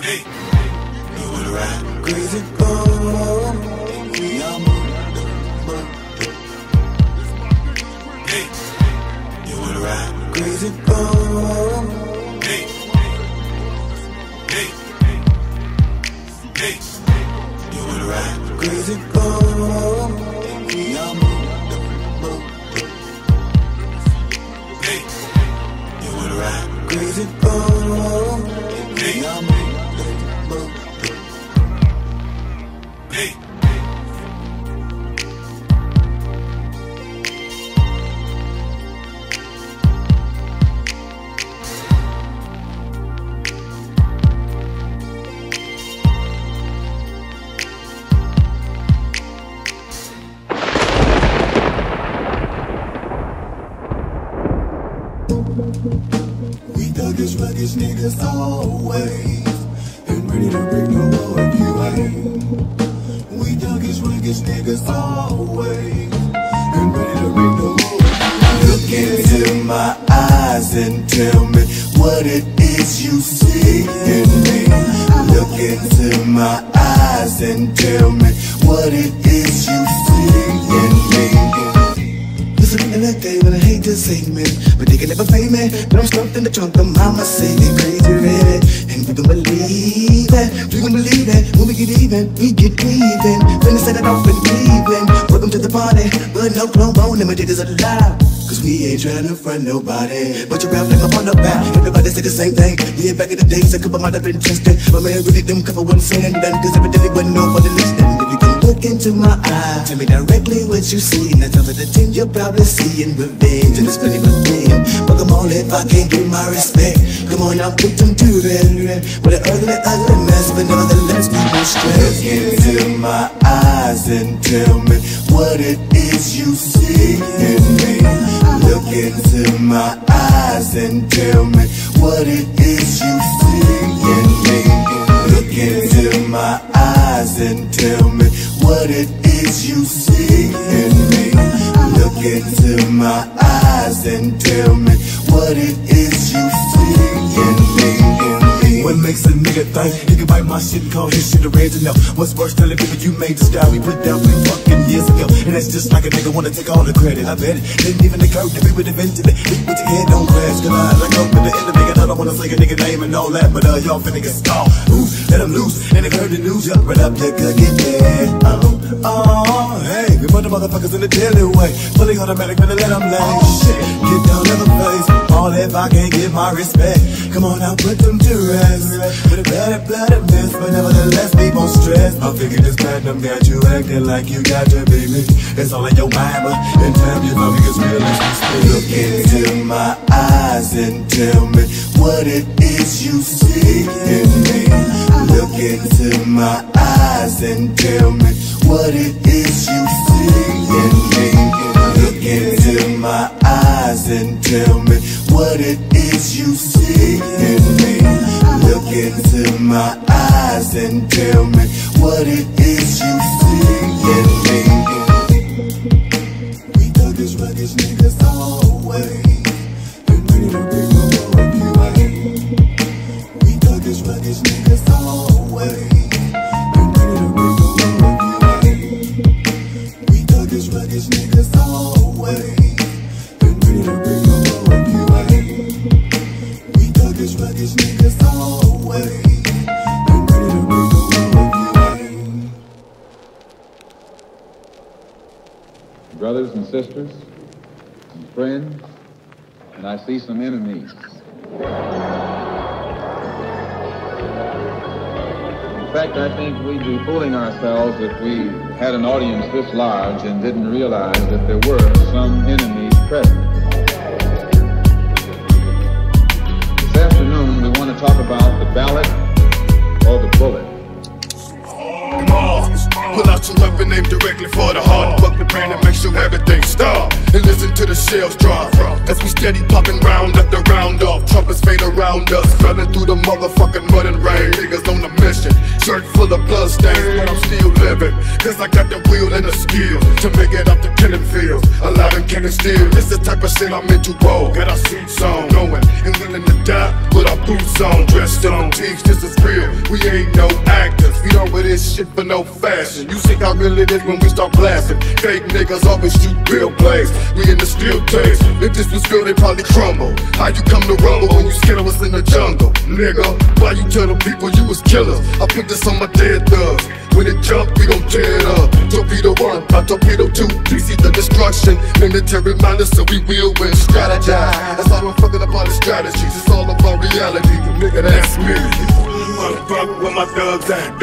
Hey, you wanna ride crazy? Oh, we are moving. Hey, you wanna ride crazy? Oh, hey, hey, hey, you wanna ride crazy? Oh, we are moving. Hey, you wanna ride crazy? Oh, we are moving. Hey. We thuggish, ruggish niggas always, and ready to break no more if you ain't. We thuggish, ruggish niggas always, and ready to break no more if you ain't. Look into my eyes and tell me what it is you see in me. Look into my eyes and tell me what it is you see in me. In that day when I hate to say me, but they can never pay me. But I'm stuffed in the trunk of mama say they crazy ready. And we can believe that, we can believe that. When we get even, we get even. Finna set it off in Cleveland. Welcome to the party, but no clone bone imitators alive. Cause we ain't trying to front nobody, but you rap like I'm on the back. Everybody say the same thing. Yeah, back in the days, a couple might have been trusted, but man, really them couple wasn't saying nothing. Cause evidently wasn't nobody listening. If you can look into my eyes, tell me directly what you see. Now tell me the 10 you're probably seeing revenge. And it's plenty of them, but come on if I can't get my respect. Come on, I'll put them to bed with an ugly mess, but nevertheless people stress. Look into my eyes and tell me what it is you see in me. Look into my eyes and tell me what it is you see in me. Look into my eyes and tell me what it is you see in me. Look into my eyes and tell me what it is you see in me. What makes a nigga think he can bite my shit and call his shit original? What's worse, telling people you made the style we put down 3 fucking years ago? And that's just like a nigga wanna take all the credit. I bet it didn't even occur to me, but eventually hit with your head don't crash. Cause I like up with the enemy and I don't wanna say a nigga name and all that, but y'all finna get stalled. Ooh, let them loose, and they heard the news, jump right up, you could get dead. Oh, hey, we put the motherfuckers in the daily way, fully automatic, finna let them lay. Shit, get down to the place, all if I can't get my respect. Come on now, put them to rest. With a bloody mess, but nevertheless deep on stress. I figured this platinum got you acting like you got to be me. It's all in your mind, but in time you know it's real as we speak. Look into my eyes and tell me what it is you see in me. Look into my eyes and tell me what it is you see in me. Look into my eyes and tell me what it is you see in me. Look into my eyes and tell me what it is you see in me. We thuggish, ruggish niggas always, and ready to bring the war if you ain't. We thuggish, ruggish niggas always, and ready to bring the war if you ain't. We thuggish, ruggish niggas always, and ready to bring the war if you ain't. We thuggish, ruggish niggas always. Brothers and sisters and friends, and I see some enemies. In fact, I think we'd be fooling ourselves if we had an audience this large and didn't realize that there were some enemies present. This afternoon, we want to talk about the ballot or the bullet. Pull out your weapon, aim directly for the heart. Fuck the brain and make sure everything stop. And listen to the shells drop as we steady popping round after round off. Trumpets fade around us, running through the motherfucking mud and rain. Niggas on a mission, shirt full of blood stains, but I'm still living. Cause I got the will and the skill to make it up to killing fields. Alive and can't steal. This the type of shit I'm into, roll. Got our suits on, knowing and willing to die with our boots on. Dressed in fatigues, this is real. We ain't no actors. We don't wear this shit for no fashion. You see how real it is when we start blasting. Fake niggas always shoot real plays. We in the steel taste. If this was real, they probably crumble. How you come to rumble when you scared of us in the jungle? Nigga, why you tell the people you was killers? I put this on my dead thugs. When it jump, we gon' tear it up. Torpedo 1, by torpedo 2, we see the destruction. Military minded, so we will win. Strategize. That's how we're fucking up all the strategies. It's all about reality. Nigga, that's me. Where my thugs at?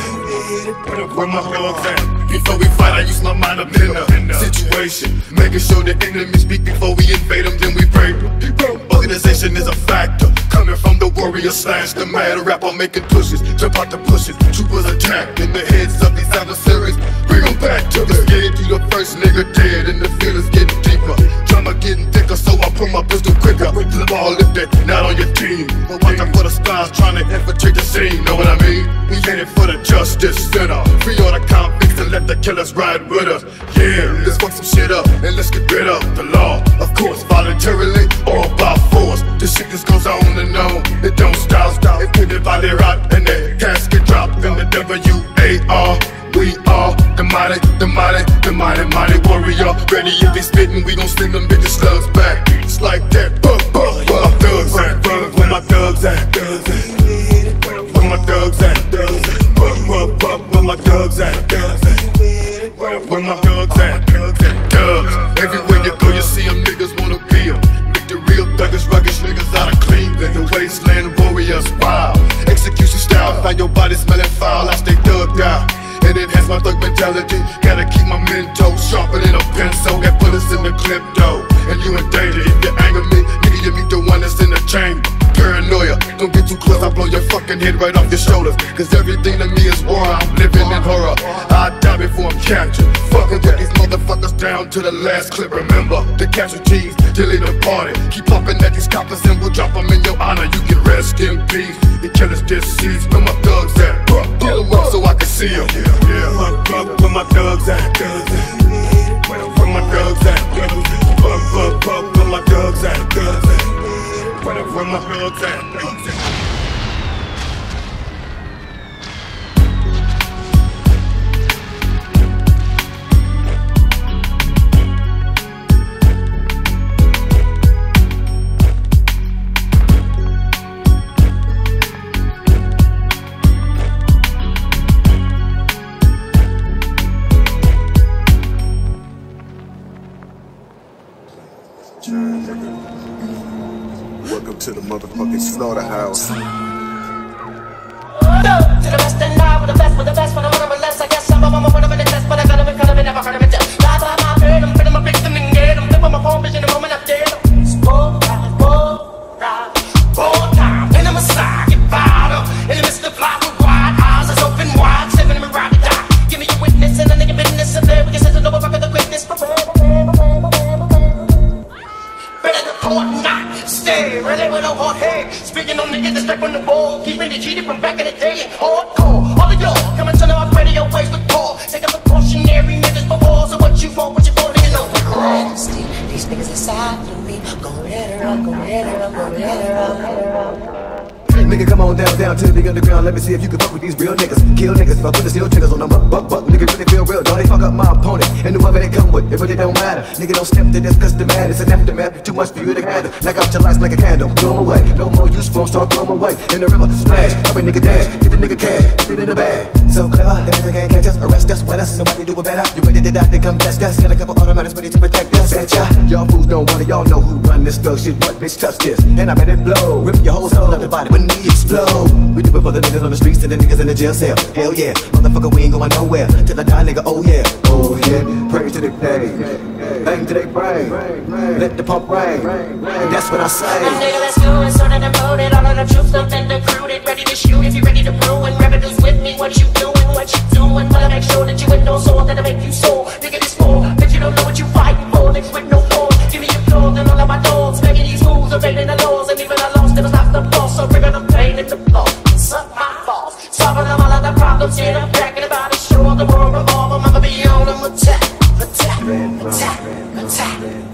Where my thugs at? Before we fight, I use my mind up in the situation. Making sure the enemy speak before we invade them, then we pray. Organization is a factor. Coming from the warrior slash the mad rapper making pushes. Jump out the bushes. Troopers attack in the heads of these adversaries. Bring them back to the scared. You the first nigga dead and the feelings getting deeper. Drama getting thicker, so I pull my pistol quicker. The ball lifted, not on your team. But watch out for the stars trying to infiltrate the scene. Know what I mean? We headed for the justice center. Free all the convicts and let the killers ride with us. Yeah, let's fuck some shit up and let's get rid of the law. Of course, voluntarily or by force. This shit just goes on and on. It don't stop. It put it by their rot and their casket dropped in the WAR. We are the mighty warrior. Ready if they spittin', we gon' sling them bitches slugs back. It's like that. Where my thugs at? Where my thugs at? Where my thugs at? Where my thugs at? Where my thugs at? Thugs. Everywhere you go, you see them niggas wanna be them. Make the real thuggish, ruggish niggas out of Cleveland. The wasteland warriors, wow. Execution style, find your body smelling foul. I stay thugged out. And it has my thug mentality. Gotta keep my mental sharper than a pencil. Got bullets in the clip though. And you in danger if you anger me. Nigga, you be the one that's in the chamber. Paranoia, don't get too close. I blow your fucking head right off your shoulders. Cause everything to me is war. I'm living in horror. I die before I'm captured. Fucking with these motherfuckers down to the last clip. Remember the casualties till they departed. Keep pumping at these coppers and we'll drop them in your honor. You can rest in peace. The killers deceased. Where my thugs at? Pull them up so I can see them. Where my thugs at? Where my thugs at? Where my thugs at? Where my thugs at? Welcome to the motherfucking slaughterhouse. To the best and now with the best, with the best, but I'm one of the less. I guess some of them are one of the test, but I got them in front of it, never heard of it. Blah, blah, blah, bird, I'm feeling my victim and get them. Flip on my phone, vision the moment I did them. Bull time, in the Messiah, get fired up. In the midst of the plot with wide eyes, it's open wide, seven and ride to die. Give me your witness and a nigga business, and there we can set the door, fuck the quickness. Better the court not stay ready with a hard head. Speaking on niggas that strike on the ball, keeping it cheated from back in the day. Hardcore, all of y'all coming to our radio ways with Paul. Take a precautionary niggas before. So what you for, nigga know we're these niggas inside of me. Go hit her up, go hit her up, go hit her up, hit her up. Nigga, come on down to the underground. Let me see if you can fuck with these real niggas. Kill niggas, if I put the steel triggers on them. Buck. Nigga really feel real. Don't they fuck up my opponent? And whoever they come with, it really don't matter. Nigga, don't step to this cause the man is an aftermath. Too much for you to handle. Knock out your lights like a candle. Blow 'em away. No more use for 'em, start blow 'em away. In the river, splash. Every nigga dash. Get the nigga cash. Put it in the bag. So clever, the nigga can't catch us. Arrest us, wet us. Nobody do it better. You ready to die? They come test us. Got a couple automatics ready to protect us. Betcha. Y'all fools don't want it. Y'all know who run this thug shit. What bitch touch this? And I bet it blow. Rip your whole soul out the body when we explode. We do it for the niggas on the streets and the niggas in the jail cell. Hell yeah, motherfucker, we ain't going nowhere till I die, nigga. Oh yeah, praise to the day, bang to they brain, let the pump rain, and that's what I say. Nigga, let's do it, so that I'm loaded. All of the troops up and recruited, ready to shoot if you ready to ruin. Revenues with me, what you doing? Wanna make sure that you ain't no soul that'll make you sore. Nigga, this war, bitch, you don't know what you fighting for. Niggas with no force, give me your clothes and all of my dogs. Making these moves, evading the laws, and even I lost, it was not the boss. So bringing them pain in the floor. Suck my balls, solving them all of the problems. Yeah, I'm packing about it, show all the world revolve. I'm gonna be on them, attack.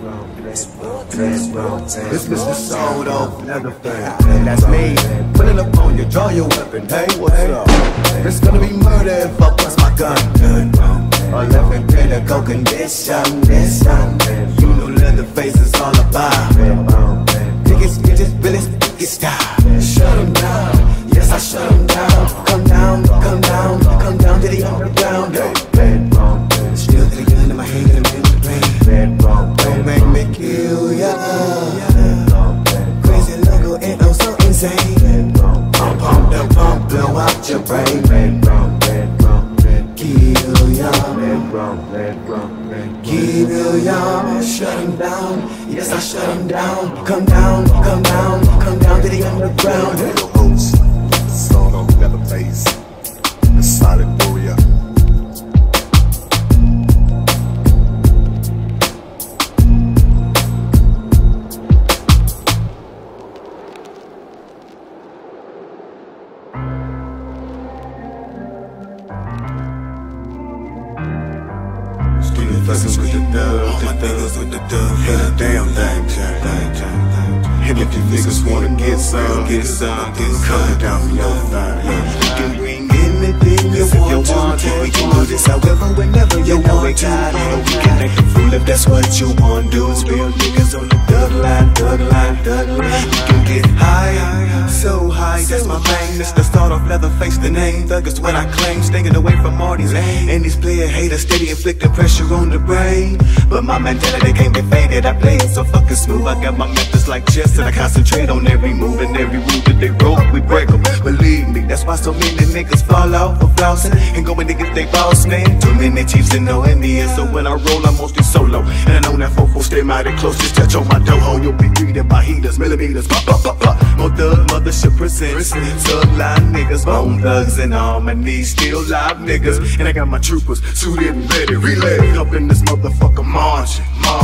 This Mr. Sold Off Leatherface, that's me. Pulling up on you, draw your weapon. Hey, what's up? It's gonna be murder if I bust my gun. Or left in critical condition. You know Leatherface is all about. Biggest Billy's biggest style. Shut him down, yes I shut him down. Come down to the underground. Still got a gun in my hand and I'm in the rain. Don't make me kill ya. Crazy logo and I'm so insane. I'm pumped up, blow out your brain. Kill ya. Kill ya. Shut him down. Yes, I shut him down. Come down to the underground. Your host, Sold Off Leatherface, the Silent Warrior. Fuckers with the dub, all my niggas with the dub, for the damn thing. And if you niggas wanna get some, come down from your thigh. You can bring anything you want to. We can do this however, whenever you want to. We can act a fool if that's what you want to do. Real niggas on the thug line. You can get high, so high, that's my thing. It's the Sold Off Leatherface, the name. Thug is what I claim, staying away from all these lanes. And these player haters steady inflicting pressure on the brain. But my mentality can't be faded, I play it so fucking smooth. I got my methods like chess and I concentrate on every move. And every rule that they broke, we break them. Believe me, that's why so many niggas fall out for flousing and going to get they boss man. Too many chiefs and no Indians, so when I roll I'm mostly solo. And I know that 4-4 stay mighty close, just touch on my dough. You'll be greeted by heaters, millimeters, pop. More thug mothership presents thug line niggas, bone thugs and all my knees still live niggas. And I got my troopers suited and ready, relay up in this motherfucker marching.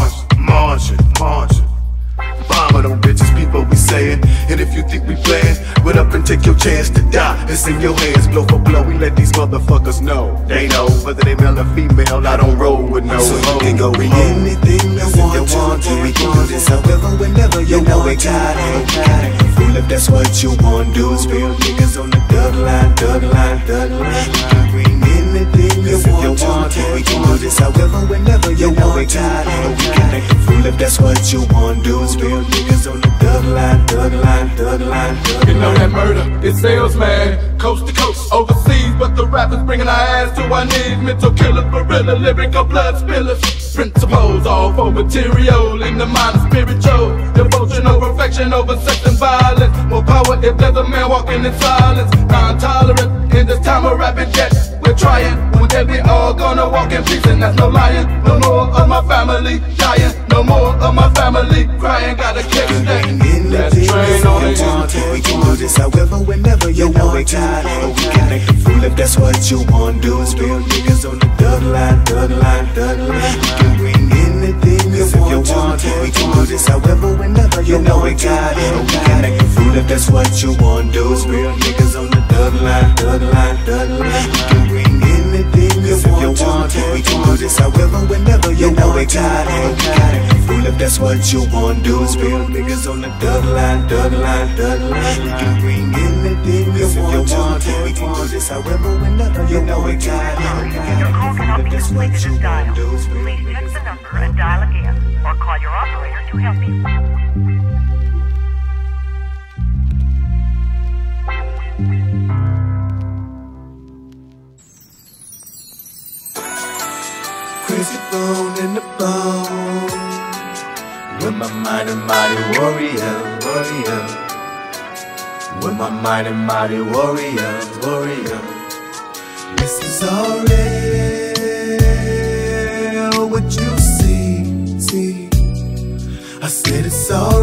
Bombing on bitches, people we saying. And if you think we playing, what up and take your chance to die. It's in your hands, blow for blow. We let these motherfuckers know. They know whether they male or female. I don't roll with no. So you can go with anything you want to. We can do this however, whenever you want to. We can act a fool if that's what you want to do. Real niggas on the thug line. You can bring anything you want to. We can do this however, whenever you want to. We can act a fool if that's what you want to do. Real niggas on the thug line. You know that murder, it sells, man. Coast to coast, overseas, but the rappers bringing our ass to our knees. Mental killers, gorilla, lyrical blood spillers. Principles, all for material. In the mind of spiritual devotion over perfection, over sex and violence. More power if there's a man walking in silence. Non-tolerant in this time of rapid jet. We're trying, one day we all gonna walk in peace, and that's no lying. No more of my family dying, no more of my family crying. Gotta catch that. Let's train on it. We can do this however, whenever you want to. We can act a fool if that's what you want to do. Real niggas on the thug line. You can bring anything you want to. We can do this however, whenever you want to. We can act a fool if that's what you want to do. Real niggas on the thug line. You can bring anything you want to. We can do this however, whenever you want to. We can act a fool if that's what you want to do. Real niggas on the thug line. You can bring anything you want to. We can do this however, whenever you want to. We can act a fool if that's what you want to do. Please fix the number and dial again, or call your operator to help you. Crazy bone in the bone. With my mighty warrior. With my mighty warrior. This is all real, what you see. I said it's all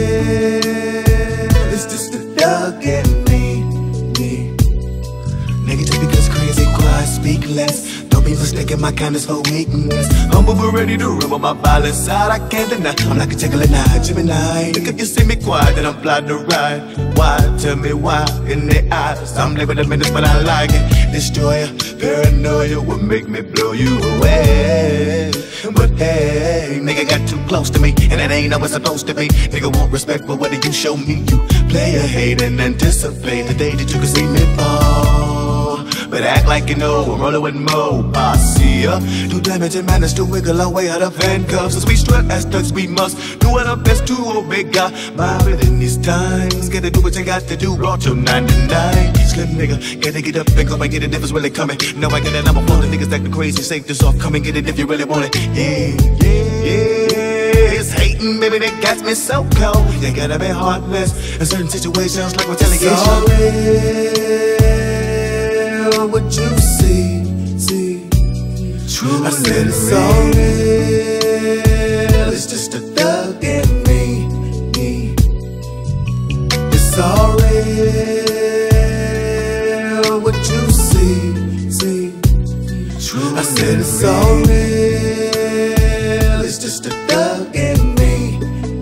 real, it's just a thug in me. Negative because crazy, quiet, speak less. Don't be mistaken mistaken my kindness for weakness. Humble but ready to rub on my violent side, I can't deny. I'm like a Jekyll and Hyde, Gemini. Look if you see me quiet, then I'm blind to ride. Why? Tell me why? In the eyes, I'm living a minute, but I like it. Destroyer, paranoia will make me blow you away. But hey, nigga got too close to me, and it ain't how it's supposed to be. Nigga want respect, but what do you show me? You play a hate and anticipate the day that you can see me fall. But act like you know, we're rolling with Mo. I see ya. Do damage and manage to wiggle our way out of handcuffs. As we strut as thugs, we must do our best to obey God. My in these times, gotta do what you got to do. Raw till 99. Slim nigga, gotta get up and go and get it if it's really coming. No, I get it, I'm a phone. The niggas acting crazy, shake this off. Come and get it if you really want it. Yeah, yeah, yeah. It's hating, baby, that got me so cold. You gotta be heartless in certain situations like retaliation. What you see. True, I said it's all real. It's just a thug in me. It's all real. What you see. True, I said it's all real. It's just a thug in me.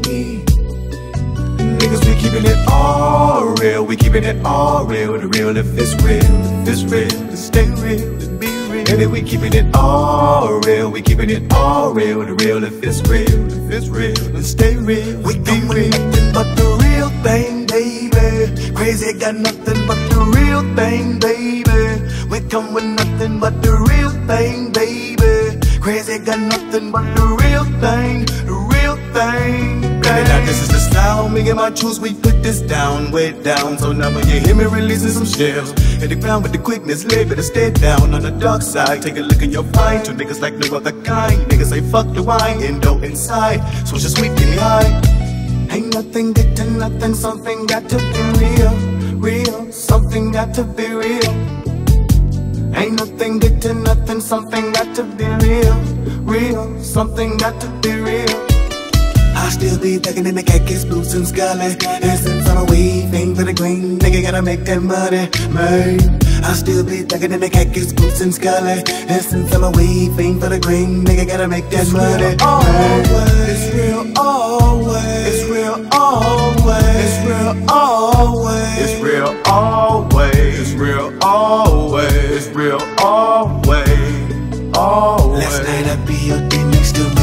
Niggas, we keeping it all real. We keeping it all real. The real if it's real. If it's real, then stay real, then be real. Baby, we keeping it all real. We keeping it all real. The real if it's real. If it's real, then stay real. We come with nothing but the real thing, baby. Crazy got nothing but the real thing, baby. We come with nothing but the real thing, baby. Crazy got nothing but the real thing, the real thing. Baby, now this is the style, me and my juice, we put this down, way down. So now when you hear me releasing some shells, hit the ground with the quickness, live it, stay down on the dark side. Take a look in your mind, two niggas like no other kind. Niggas say fuck the wine, endo inside, so it's just sweet in the eye. Ain't nothing get to nothing, something got to be real, real, something got to be real. Ain't nothing get to nothing, something got to be real, real, something got to be real. I still be thuggin' in the khakis, boots and scarlet. And since I'm a weaving for the green, nigga gotta make that money, man. I still be thuggin' in the khakis, boots and scarlet. And since I'm a weaving for the green, nigga gotta make that money, man. It's real always. It's real always. It's real always. It's real always. It's real always. It's real always. Always. Last night I be out there next to me,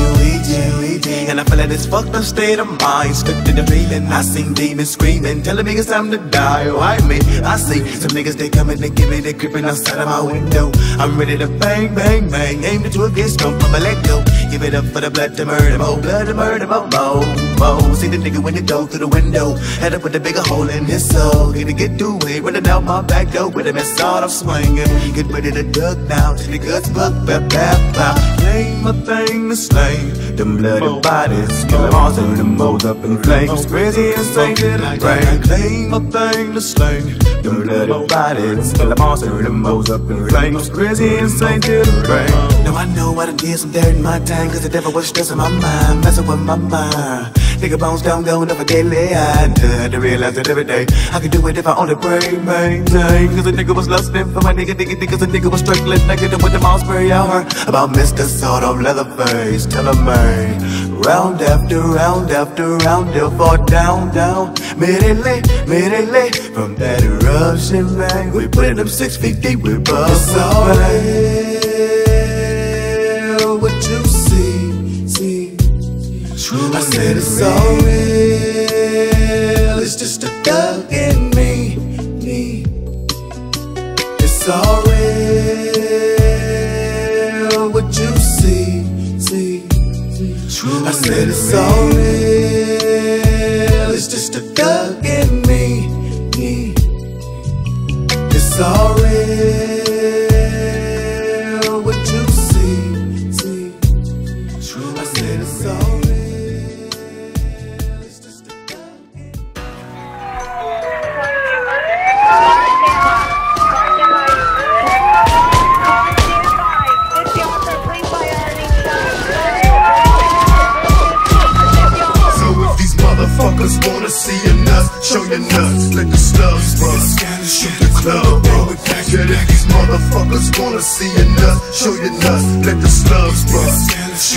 and I feel like this fucked up state of mind. Stuck to the feeling, I seen demons screaming, telling me it's time to die. Why me? I see some niggas, they coming and giving, they creeping outside of my window. I'm ready to bang, bang, bang, aim to a fist, come from a let go. Give it up for the blood to murder, more blood to murder, more. See the nigga when it go through the window, had to put a bigger hole in his soul. Get to get through it, running out my back door with a mess out of swinging. Get ready to duck now, till the guts buck, bap, bap, bap. Claim a thing to slay, them bloody bodies, kill them all, turn them moles up in flames. Crazy and insane to the brain. Claim a thing to slay, them bloody bodies, kill them all, turn them moles up in flames. Crazy and insane to the brain. Now I know I done did some dirt in my time, cause the devil was stressing my mind, messing with my mind. Nigga bones don't go never daily. I had to realize that every day I could do it if I only pray, maintain. Cause a nigga was lusting for my nigga, cause a nigga was struggling negative with the mouth spray. I heard about Mr. Sort of Leatherface, tell him man. Round after round after round, they'll fall down, down. Immediately, from that eruption, man. We put them 6 feet deep, we bust. It's all real, what you see. I said it's all real. It's just a thug in me. It's all real. What you see. I said it's all real. It's just a thug in me. It's all real. What you see. I said it's all real. Wanna see your nuts, show your nuts, let the slugs run, shoot the club, get at these motherfuckers wanna see you nuts, show you nuts, let the slugs bust.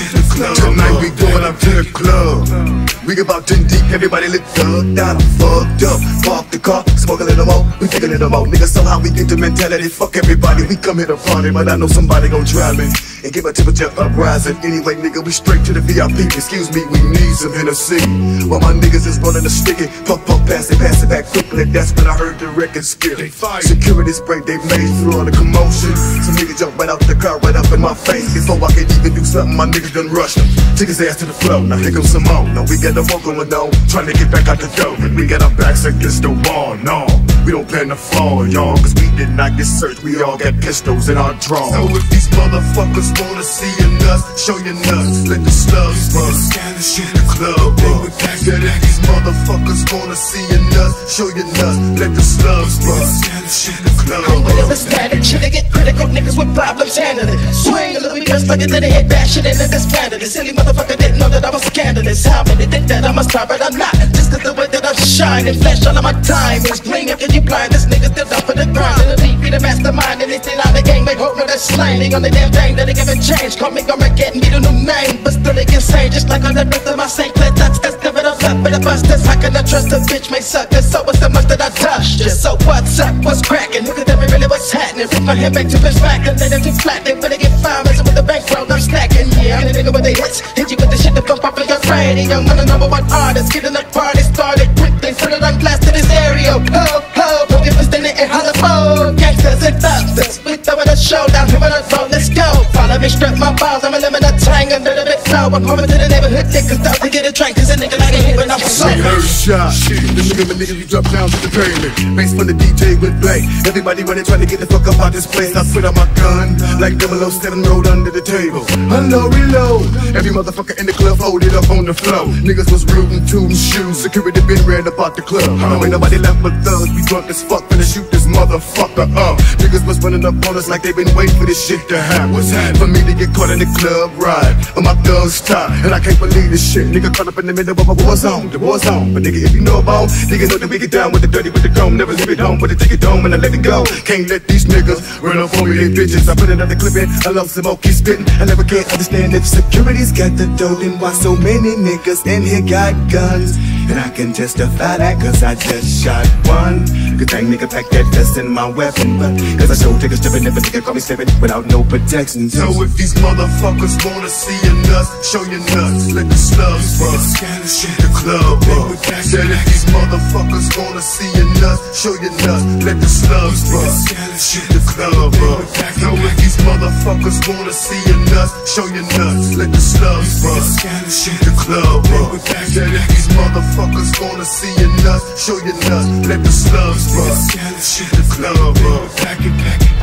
Tonight we going up to the club. We about 10 deep, everybody look thugged out, I'm fucked up. Park the car, smoke a little more, we take a little more. Nigga, somehow we get the mentality, fuck everybody. We come here to party, but I know somebody gon' try me and give a temperature uprising. Anyway, nigga, we straight to the VIP. Excuse me, we need some Hennessy. While my niggas is running the sticky, puff, pass it back quickly. That's when I heard the record skip. Security spray, they made through all the commotion. Some niggas jump right out the car, right up in my face. Before I can even do something, my niggas done rushed him. Took his ass to the floor, now here comes some more. Now we got the walk going on, trying to get back out the door. And we got our backs against the wall, no. We don't plan to fall, y'all, cause we did not get searched. We all got pistols in our drawers. So if these motherfuckers wanna see you nuts, show your nuts, let the slugs bust. Shoot the club up. Said if these motherfuckers wanna see you nuts, show your nuts, let the slugs bust. Shoot the club up. Whenever static, shit, they get critical, niggas with problems handle it. Swing a little bit just like it, then they hit bash it and then disbanded it. Silly motherfucker didn't know that I was a candidate. How many think that I must try, but I'm not. Just cause the way that I'm shining, flash all of my time is green. If you blind, this nigga still down for the grind. And the beat be the mastermind, and they still out the game, make hope no that's slimy. On the damn thing that they never change. Call me Armageddon, be the new name, but still they insane. Just like on the rest of my St. Clair touch, that's never the fuck, but the busters. How can I trust a bitch may suck? There's so much that I touched. Just so what's up, what's cracking? Look at them, really what's happening. Rip my head back to bitch back, and then they're too flat. They better get fine, messing with the bankroll, I'm stacking. Yeah, I'm the nigga with the hits, hit you with the shit that come pop in your brain. And young man, the number one artist, getting the party started quickly. Put it on blast to this area. Ho, don't give us the name in Hollywood. Gangsters and thugs, we throwing a showdown, here on the road, let's go. Follow me, strap my balls, I'm a lemon, a tang, under the big flow. I'm coming to the neighborhood, niggas start to get a train, cause a nigga like a hit when I'm so. We heard shot, the nigga, you drop down to the pavement. Bass from the DJ with Blake. Everybody running, trying to get the fuck up out this place. I put out my gun, like 007 rolled under the table. Unload, reload. Every motherfucker in the club folded up on the floor. Niggas was rooting, tooting shoes. Security been ran up out the club. Ain't nobody left but thugs. We drunk as fuck, finna shoot this motherfucker up. Niggas was running up on us like they been waiting for this shit to happen. What's happening? For me to get caught in the club ride, but my thugs top, and I can't believe this shit. Nigga caught up in the middle of a war zone, the war zone. But nigga, if you know about, nigga know that we get down with the dirty, with the chrome. Never leave it home, put it take it home and I let it go. Can't let these niggas run up on me, they bitches. I put another clip in, I love some more, keep spitting. I never can't understand if security's got the dough, then why so many niggas in here got guns? And I can testify that cause I just shot one. Good thing nigga pack that vest in my weapon, but cause I sure take a step and never nigga call me stepping without no protection. So if these motherfuckers wanna see your nuts, show your nuts, let the slugs bust. Shoot the club up. Said if these motherfuckers wanna see your nuts, show your nuts, let the slugs bust. Shoot the club up. So if these motherfuckers wanna see your nuts, show your nuts, let the slugs bust. Shoot the club up. Said if these motherfuckers wanna see your nuts, show your nuts, let the slugs bust. Shoot the club up. Pack it.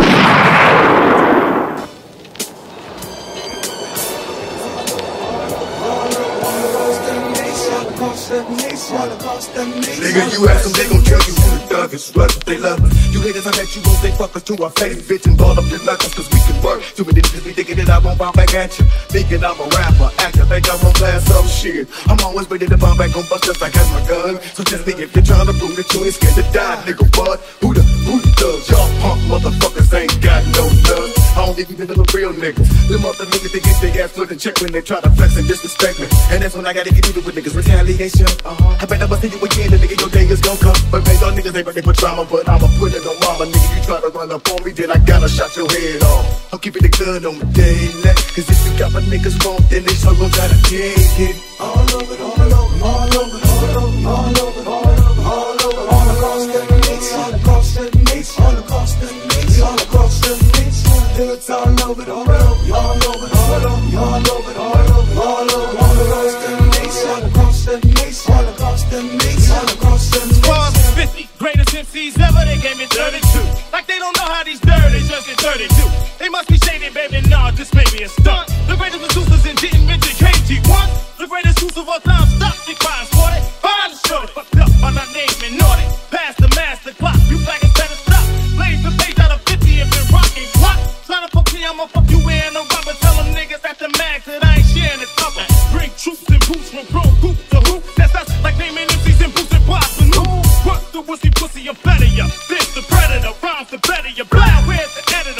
Nigga, you ask them, they gon' tell you who the thug is, what they love. You haters, I bet you gon' say fuck us to our face, bitch, and ball up your knuckles, cause we can work. Too many niggas be thinking that I won't bounce back at you. Thinking I'm a rapper, actor, think I'm gon' blast some shit. I'm always ready to bounce back on bust just like I got my gun. So just think if you're trying to prove that you ain't scared to die, nigga, what? Who the thugs? Y'all punk motherfuckers ain't got no love. I don't even know the real niggas. Them other niggas, they get their ass put in check when they try to flex and disrespect me. And that's when I gotta get even with niggas. Retaliation. I bet I'ma see you again, the nigga, your day is gon' come. But man, y'all niggas ain't ready for drama, but I'ma put it on mama. Nigga, you try to run up on me, then I gotta shot your head off. I'm keeping the gun on my daily, cause if you got my niggas wrong, then they sure gon' try to take it. All over, all over, all over, all over, all over, all over, all over, all across the nation, all across the nation, all across the nation, all across the nation. It's all over, all over, all over, all over, all over, all over, all over, all across the nation, all across the nation, all across the nation, all across the nation. 50 greatest MCs ever, they gave me 32. Like they don't know how these dirty just get 32. They must be shaded, baby, nah, this may be a stunt. The greatest producers and didn't mention KG1. The greatest who's of all time, stop, they fine, sporty. Fine, shorty, fucked up by not naming naughty. Pass the master clock, you faggots better stop. Blaze the page out of 50 and been rocking. What? Tryna fuck me, I'ma fuck you in a rubber. Tell them niggas at the max that I ain't sharing this cover. Bring troops and boots from pro group to who? That's us, like naming MCs and boots and pops and who? Work the wussy pussy, I'm better ya. This the predator, rhymes the better ya. Blind, where's the editor?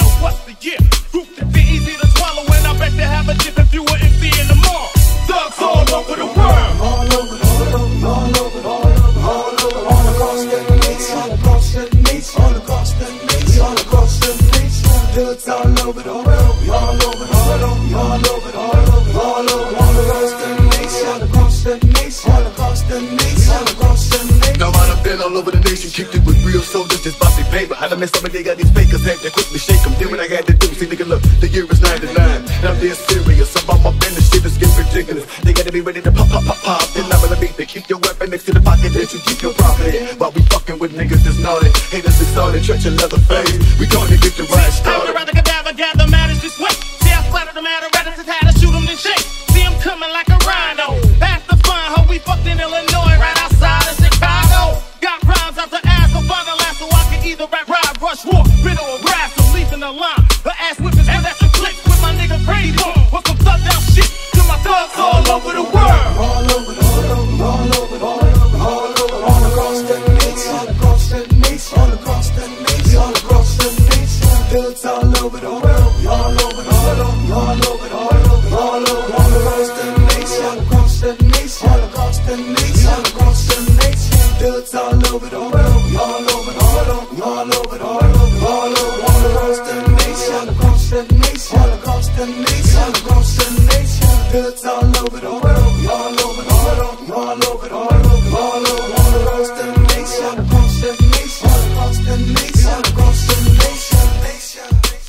nation, all across the nation, all across the nation. Now I done been all over the nation, kicked it with real soldiers, just bossy paper. I done met some of they got these fakers, had to quickly shake them. Did what I had to do, see nigga look, the year is 99. And I'm dead serious, about my business, shit is getting ridiculous. They gotta be ready to pop, pop, pop, pop. Then I'm gonna beat to keep your weapon next to the pocket that you keep your profit. While we fucking with niggas that's naughty, haters that's started, trench and leather face. We gonna get the right started. I'd rather cadaver, gather matters this way. See, I splattered the matter, rather just had to shoot them in shape. See him coming like a rhino. That's the fun, ho, we fucked in Illinois, right outside of Chicago. Got rhymes out the ass, so find a last so I can either rap, ride, rush, walk, riddle, or rap, some leaf in the line. The ass whipping, and that's a click with my nigga Crazy Boy. With some thug down shit, to my thugs all over the world. All over, all over, all over, all over, all across the nation, all across the nation, all across the nation, all across the nation. Thugs all over the world, all over, all over, all over, all over, all over, all across the nation, all across the nation, all across the nation, all across the nation. Thugs all over the world, all over, all over, all over, all over, all over, all across the nation, all across the nation, all across the nation, all across the nation. Thugs all over the world, all over, all over, all over, all over, all over, all across the nation, all across the nation, all across the nation, all across the nation, nation.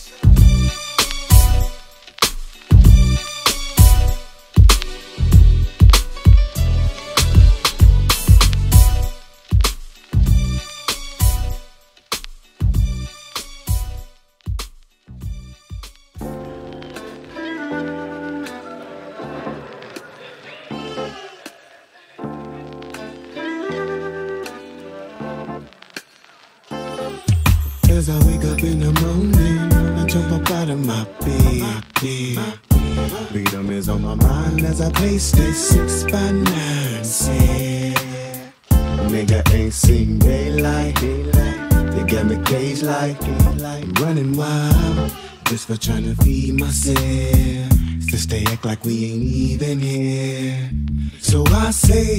As I wake up in the morning, I jump up out of my bed. Freedom is on my mind as I place this 6x9 set. Nigga ain't seen daylight. They got me caged like I'm running wild, just for trying to feed myself. Since they act like we ain't even here. So I say,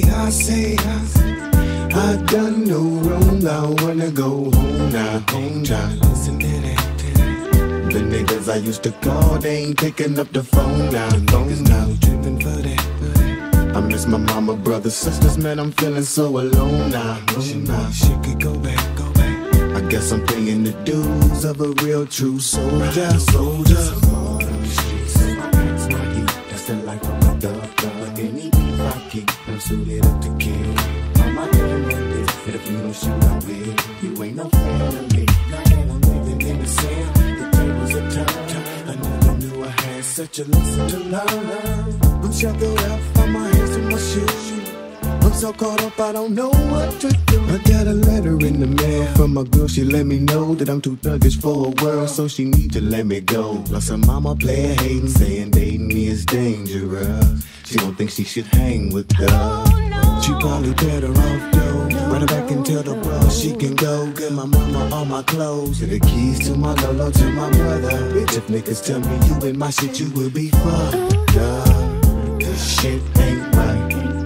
I done no wrong, I wanna go home now, home now. Listen to that. The niggas I used to call, they ain't picking up the phone now. Niggas now tripping for that. I miss my mama, brothers, sisters, man, I'm feeling so alone now. Shit could go back. I guess I'm paying the dues of a real true soldier. That's the life of a thug. Any beef I kick, I'm suited up to kill. My damn this, but if you don't shoot, I will. You ain't no fan of me. Now that I'm living in the sand, the tables are turned. I never knew I had such a lesson to learn. I'm shackled up from my hands to my shoes. I'm so caught up, I don't know what to do. I got a letter in the mail from a girl, she let me know that I'm too thuggish for a world, so she need to let me go. Plus her mama player hating, saying dating me is dangerous. She don't think she should hang with us. She probably better off though. Run her back and tell the world she can go. Give my mama all my clothes, and the keys to my Lolo to my brother. Bitch, if niggas tell me you in my shit, you will be fucked up. This shit ain't right.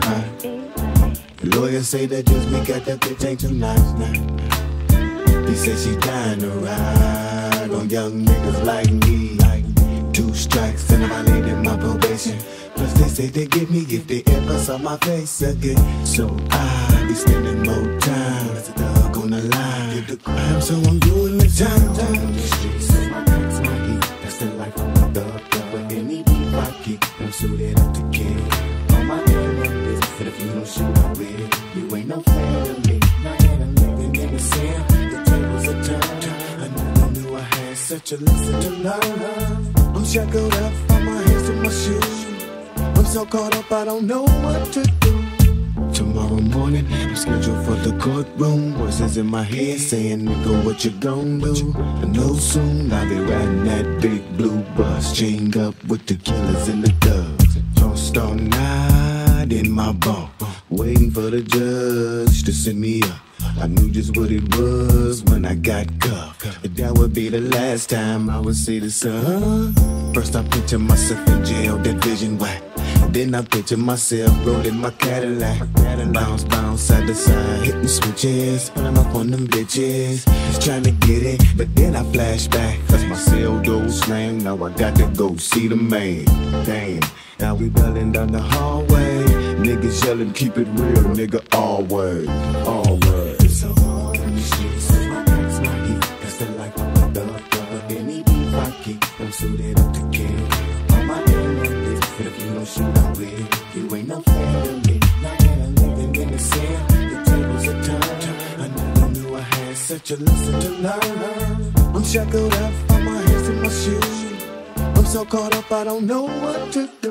The lawyer say that just we got that bitch ain't too nice now. He say she dying to ride on young niggas like me. 2 strikes and I laid in my probation. Plus they say they give me if they ever saw my face again. So I be spending more time as a dog on the line. Get the crime, so I'm doing the time. On the streets, so my guns, my heat. That's the life of a thug. But any beef I kick, I'm suited up to kill. On my head like this, but if you don't shoot, I will. You ain't no fan of me. Now that I'm living in the sand, the tables are turned. I never knew I had such a lesson to learn. I'm shackled up from my hands to my shoes. I'm so caught up, I don't know what to do. Tomorrow morning, I'm scheduled for the courtroom. Voices in my head saying, nigga, what you gon' do? I know soon I'll be riding that big blue bus, chained up with the killers and the thugs. Tossed all night in my bunk, waiting for the judge to send me up. I knew just what it was when I got cuffed. That would be the last time I would see the sun. First I picture myself in jail, that vision whack. Then I picture myself rolling my Cadillac. Bounce, bounce, side to side, hitting switches, pulling up on them bitches, just trying to get it, but then I flash back. Cause my cell door slammed, now I got to go see the man. Damn, now we rolling down the hallway. Nigga niggas yelling, keep it real, nigga, always, always. It's so hard when you shit, so my guns my heat. That's the life of a thug. Any beef I keep, I'm suited up to kill. On my name like this, but if you don't shoot, I will. You ain't no family. Now that I'm living in the cell, the tables are turned. I never knew I had such a lesson to learn. I'm shackled up, on my hands in my shoes. I'm so caught up, I don't know what to do.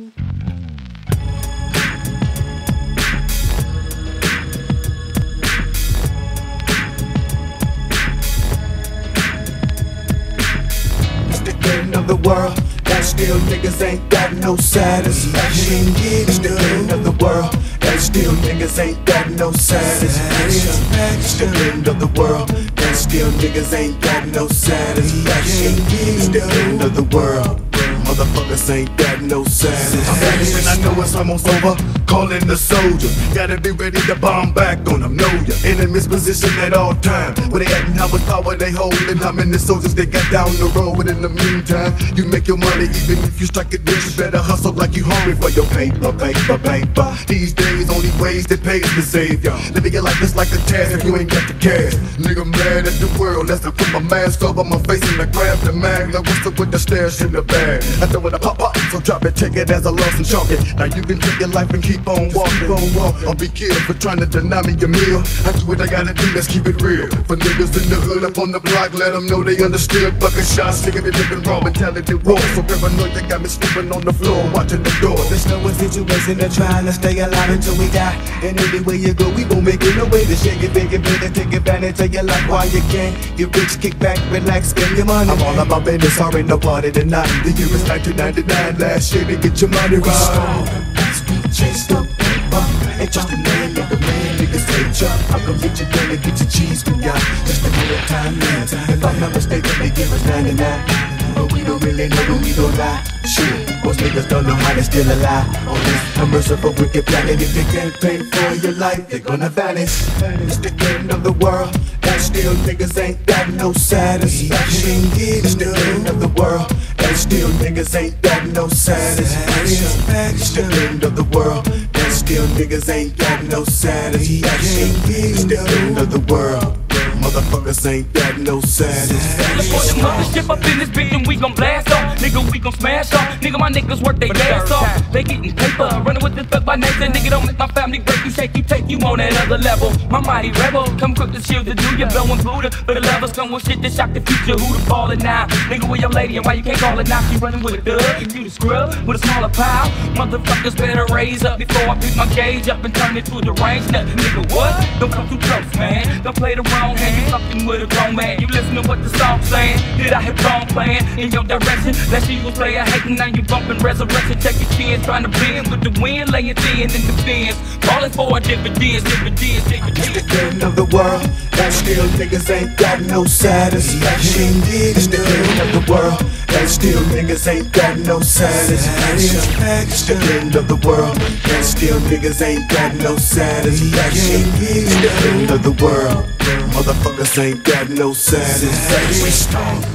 End of the world, that still niggas ain't got no satisfaction. It's the end of the world, that still niggas ain't got no satisfaction. It's the end of the world, that still niggas ain't got no satisfaction. It's the end of the world, motherfuckers ain't got no satisfaction. And I know it's almost over, calling the soldier. Gotta be ready to bomb back on them, know ya. Enemy's position at all times. Where they at and how much power they holding. How many soldiers they got down the road. But in the meantime, you make your money even if you strike it rich. You better hustle like you hungry for your paper, paper, paper. These days, only ways that pays to save ya. Living your life is like a task if you ain't got the cash. Nigga mad at the world, let's put my mask over my face and I grab the mag. Like what's up with the stash in the bag? I throw it a pop, so drop it, take it as a loss and chalk it. Now you can take your life and keep on walking. I'll be killed for trying to deny me your meal. I do what I gotta do, let's keep it real. For niggas in the hood up on the block, let them know they understood. Bucket shots, nigga, they living raw mentality war. So paranoid, they got me sleeping on the floor, watching the door. There's no situation of trying to stay alive until we die. And anywhere you go, we gon' make it no way to shake it, big it, better take advantage of your life while you can. Get rich, kick back, relax, spend your money. I'm all about business, sorry, no party tonight. The year is 1999, last year to get your money right. Chase the paper, ain't just a man, niggas hate ya. I'm gon' get you down and get your cheese, we got just a little time left. If I'm not mistaken, they give us 99. But we don't really know when we gon' lie. Shit, most niggas don't know how they still alive on this unmerciful wicked planet. If they can't pay for your life, they're gonna vanish. It's the end of the world, and still niggas ain't got no satisfaction. It's the end of the world, and still niggas ain't got no satisfaction. It's the end of the world, and still niggas ain't got no satisfaction. It's the end of the world, motherfuckers ain't got no satisfaction. Before the mothership up in this bitch and we gon' blast off. Nigga, we gon' smash off. Nigga, my niggas work they ass off. They getting paper, running with this thug by nature. Nigga, don't make my family break you, shake you, take you on that other level. My mighty rebel, come quick to shield the do you blowing Buddha. But the levels come with shit that shock the future. Who the ballin' now? Nigga, where your lady and why you can't call it now? You running with a thug, you the scrub with a smaller pile. Motherfuckers better raise up before I pick my gauge up and turn it to the range. Nigga, what? Don't come too close, man. Don't play the wrong hand. You fucking with a grown man. You listen to what the song's saying. Did I hit wrong playing in your direction? Let's you play a hating, now you bumping resurrection. Check your chins, trying to blend with the wind, laying thin in the fence. Falling for a dividends. It's the end of the world, and still niggas ain't got no satisfaction. It's the end of the world, and still niggas ain't got no satisfaction. It's the end of the world, and still niggas ain't got no satisfaction. It's the end of the world, motherfuckers ain't got no satisfaction.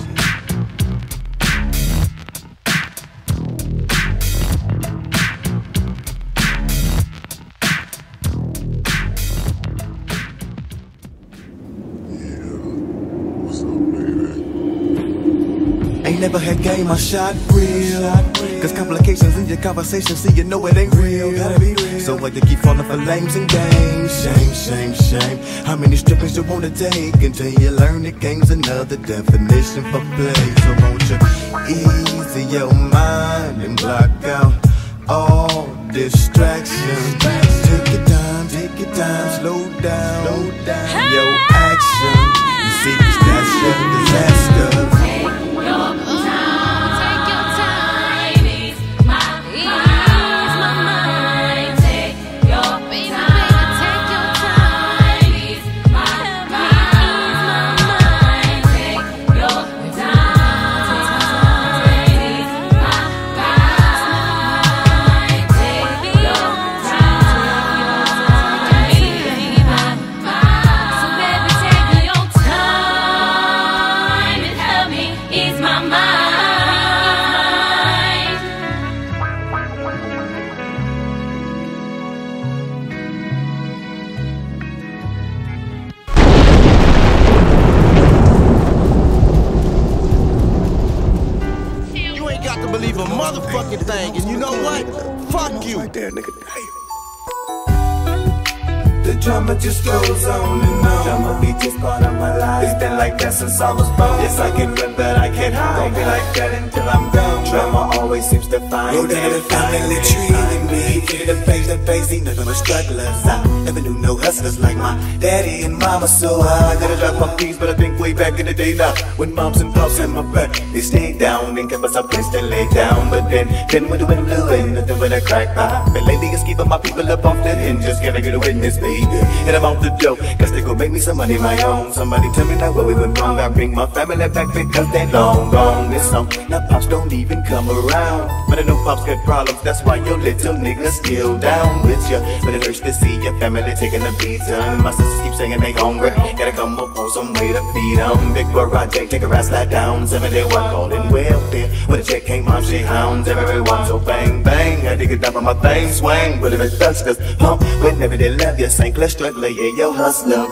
Ain't never had game, I shot real. Cause complications in your conversation, see you know it ain't real. Gotta be real. So what, you keep falling for lames and games. Shame, shame, shame. How many strippings you wanna take until you learn the game's another definition for play? So won't you ease your mind and block out all distractions. Take your time, slow down your action. You see, cause that's your disaster. fucking thing. And you know what? Fuck you. Right there, nigga. Damn. The drama just goes on and on. Drama be just part of my life. It's been like that since I was born. Yes, I can run, but I can't hide. Don't be like that until I'm gone. Drama always seems to find Go down the family tree with me. Get the face, ain't nothing but strugglers. I never knew no hustlers like my daddy and mama. So I gotta drop my piece, but I think way back in the day now, when moms and pops had my back, they stayed down and kept us a place to lay down. But then when the wind blew in, nothing but a crack pie. But lately it's keeping my people up off the hinges. Can I get a witness, baby? And I'm off the dope, guess they gon' make me some money my own. Somebody tell me now where we went wrong. I bring my family back because they long gone. This song, now pops don't even come around. But I know pops got problems, that's why your little nigga still down with ya. But it hurts to see your family taking a beating. My sisters keep saying they hungry, gotta come up on some way to feed them. Big boy Roger, take a ride, slide down. 71 calling welfare, when the check came on, she hounds everyone. So bang, bang, I dig it down on my thing, swing. But if it does, cause pump, whenever they love you, St. Clair struggler, yeah, yo hustler,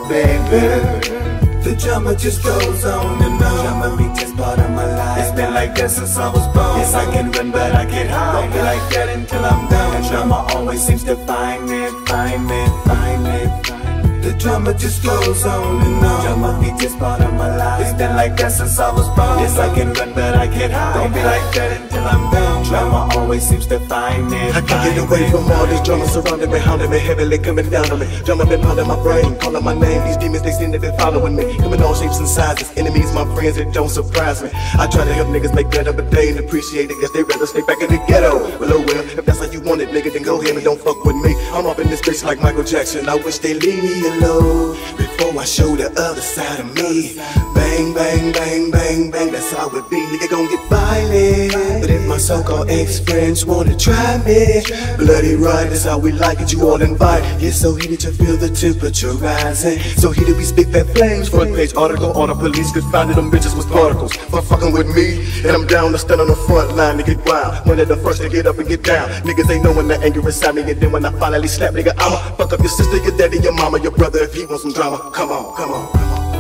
baby. The drama just goes on and on. Drama be just part of my life. It's been like that since I was born. Yes, I can run, but I can't hide. Don't be like that until I'm gone. And drama always seems to find me, find me, find me, find me. The drama just goes on and on. Drama be just part of my life. It's been like that since I was born. Yes, I can run, but I can't hide. Don't be like that until I'm gone. Drama always seems to find me. I can't get away from all this drama surrounding me, hounding me, heavily coming down on me. Drama been pounding my brain, calling my name. These demons, they seem to be following me. Coming all shapes and sizes, enemies, my friends, it don't surprise me. I try to help niggas make better, but they ain't appreciate it. Guess they rather stay back in the ghetto. Well, oh well, if that's how you want it, nigga, then go ahead and don't fuck with me. I'm up in this bitch like Michael Jackson. I wish they leave me alone before I show the other side of me. Bang, bang, bang, bang, bang, that's how it be. Nigga gon' get violent. But if my so-called ex-friends wanna try me, bloody right, that's how we like it, you all invite. You're so heated to feel the temperature rising. So heated we spit that flames. Front page article on the police could find that them bitches was particles. For fucking with me, and I'm down to stand on the front line to get wild. One of the first to get up and get down. Niggas ain't knowing the anger inside me. And then when I finally slap, nigga, I'ma fuck up your sister, your daddy, your mama, your brother if he wants some drama. Come on, come on, come on.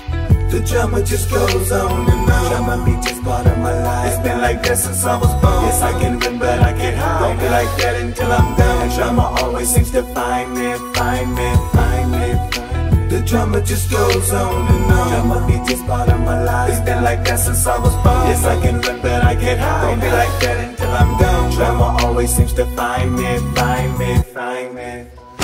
The drama just goes on and on. Drama be just part of my life. It's been like that since I was born. Yes, I can run, but I can't hide. Don't be like that until I'm gone. And drama always seems to find me, find me, find me, find me. The drama just goes on and on. Drama be just part of my life. It's been like that since I was born. Yes, I can run, but I can't hide. Don't be like that until I'm gone. Drama always seems to find me, find me, find me.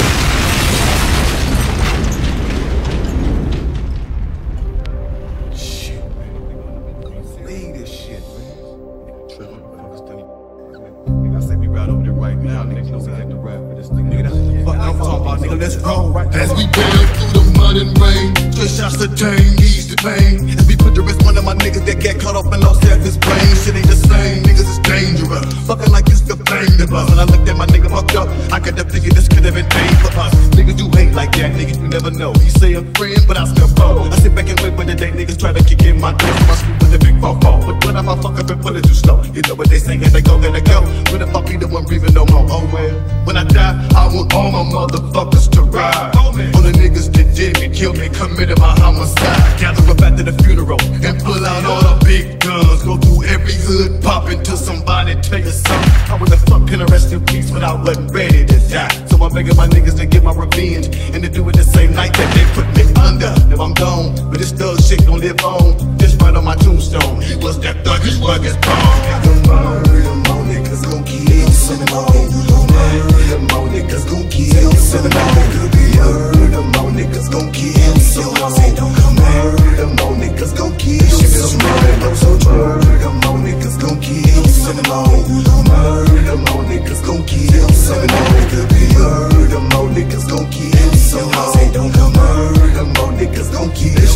Let's roll right as we bang through the mud and rain. Straight shots to tame, ease the pain. As we put the rest one of my niggas that get caught up and lost half his brain. Shit ain't the same, niggas is dangerous. Fucking like it's the flame to bust. When I looked at my nigga fucked up, I got to thinking this could have been pain for us. Niggas do hate like that, niggas you never know. He say I'm friend, but I still fall. I sit back and wait for the day niggas try to kick in my door. So I sleep with the big fall. But when I'm a fuck up and pull it too slow, you know what they say, they go, gotta go. What if I be the one breathing no more? Oh well, when I die, I want all my motherfuckers to ride. All the niggas that did me, killed me, committed my homicide. Gather up after the funeral and pull out all the big guns. Go through every hood, pop into somebody, tell you something. I was a fucking rest in peace, but I wasn't ready to die. So I'm begging my niggas to get my revenge and to do it the same night that they put me under. If I'm gone, but this thug shit gon' live on. Just right on my tombstone, he was that thuggish, rugged bomb. Murder, more niggas gon' kill Cinnamon. Murder, more niggas gon' kill Cinnamon. Murder, more niggas gon' kill Cinnamon. Murder, more niggas gon' kill Cinnamon. Murder, more niggas gon' kill Cinnamon. Murder, more niggas gon' kill Cinnamon. Murder, more niggas gon' kill Cinnamon. Murder, more niggas gon' kill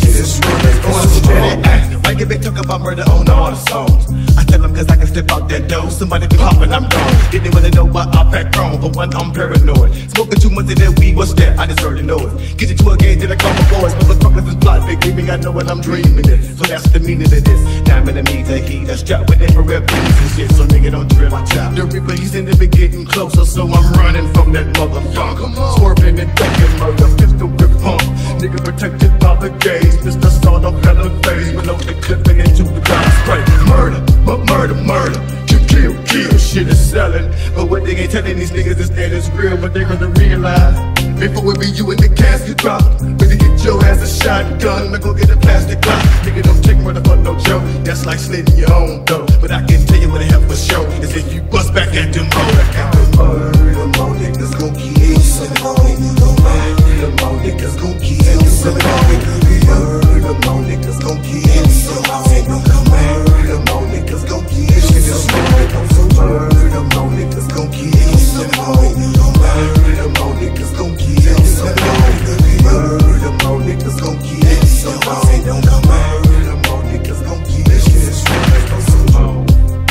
Cinnamon. I give a talk about murder on all the songs. I tell them cause I can step out that door. Somebody be poppin', I'm gone. Didn't wanna know why I pack wrong, but when I'm paranoid. Smoking 2 months of that weed, what's that? I just heard the noise. Get into a game, then I call my boys. Motherfuckers is plot, big me, I know what I'm dreaming it. So that's the meaning of this. Diameter heat, that's strapped with infrared beams and shit. So nigga don't trip, watch out. The Reaper, he's in the be getting closer, so I'm running from that motherfucker. Swerving and ducking murder, pistol grip pump. Nigga protected by the gaze. Mr. Sawed off out of the face, below the clip and into the ground spray. Murder, but murder, murder. Kill, kill, shit is But what they ain't telling these niggas is that it's real, but they're gonna realize before it be you in the casket drop. Better get your ass a shotgun, or go get a plastic clock. Nigga, don't take murder for no joke. That's like slitting your own dough. But I can tell you what the hell for sure is if you bust back at them hoes. Them more niggas gon' kill some more. Them more niggas gon' kill some more. Them more niggas gon' kill some more. Them more niggas gon' kill some more. Them more niggas gon' kill some more. Them more niggas gon' kill some more. Them more niggas gon' kill some more. Them more niggas gon' kill some more.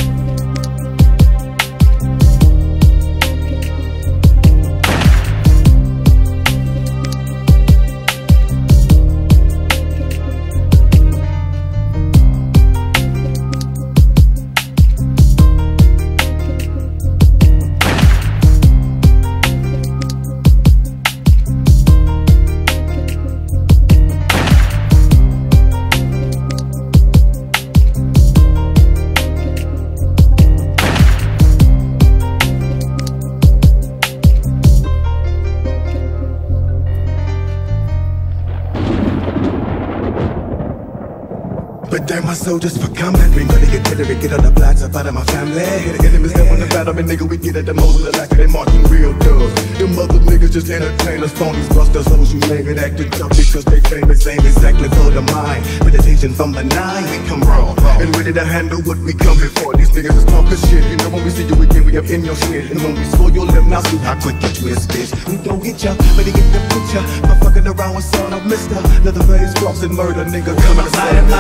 But damn, my soldiers for combat. Bring money, artillery, get on the blocks up out of my family. Hit the enemies that wanna battle me, nigga. We get at the most of the lack of they marking real thugs. Them other niggas just entertainers, phonies, busters, hoes, you name it, acting tough because they famous, ain't exactly for the mind. Meditation from the 9, we come raw and ready to handle what we come before. These niggas is talking shit. You know when we see you again, we up in your shit. And when we spoil your lip, now see how quick you twist, bitch. We gon' get ya, better get the picture. By fucking around with son of Mister. Another face cross and murder, nigga. Come outside and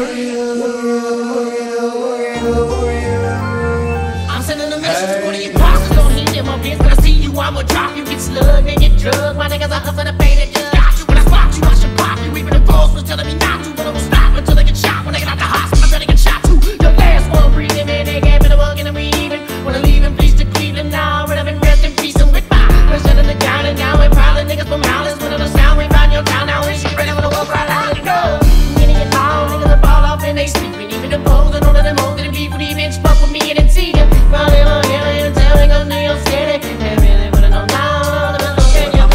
I'm sending a message to one of your bosses. Don't hit them up, bitch. When I see you, I'ma drop you. Get slugged and get drugged. My niggas are hustling to pay the judge. Got you when I spot you, I should pop you. Even the boss was telling me not to, but I won't stop until they get shot. When they get out the hospital, until they get shot too. Your last one breathing, man. They gave me the bug and the weaving. Wanna leave him, please to Cleveland now. Rid of him, rest in peace and goodbye. We're shutting it down and now we're probably niggas from Hollis. When the sound, we find your town now. And she ready for the walk right out and go. Getting it all, niggas are ball off and they sleeping. Even the poles and all of them hoes that beef with even fuck with me and then see ya. Probably on here and tell me go New York City. They really put it on down. The middle can you